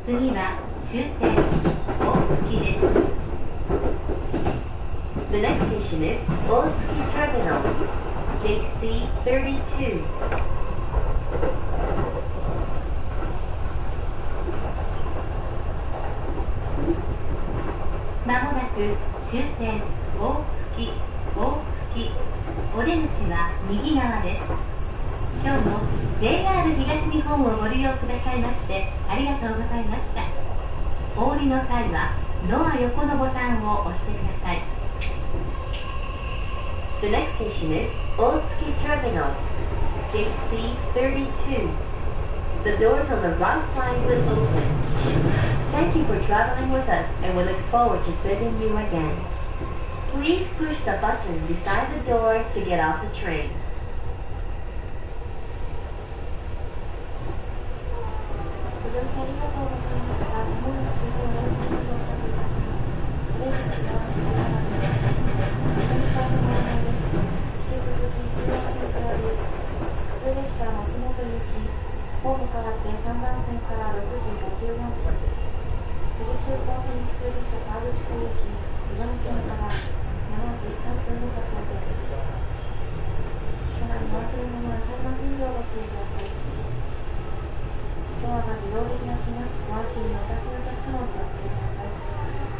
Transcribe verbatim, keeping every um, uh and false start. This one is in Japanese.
次は終点大月です。The next station is Otsuki Terminal, J C thirty-two. まもなく終点大月、大月。お出口は右側です。今日も ジェイアール 東日本をご利用くださいましてありがとうございました。お降りの際はドア横のボタンを押してください。The next station is Otsuki Terminal, J C thirty-two. The doors on the right side will open. Thank you for traveling with us and we look forward to serving you again. Please push the button beside the door to get off the train. ご乗車ありがとうございました。まもなく終点大月に到着いたします。お出口は右側です。左側のご案内です。引き続き中央線からです。普通列車松本行き、ホーム変わってさんばん線からろくじごじゅうよんぷん。富士急行線普通列車河口湖行き、岩見線からしちじさんぷんの発車です。車内の忘れ物や裁判品をご注意ください。ドアが自動で開きます。お足にお立ちのお客様をお気をつけください。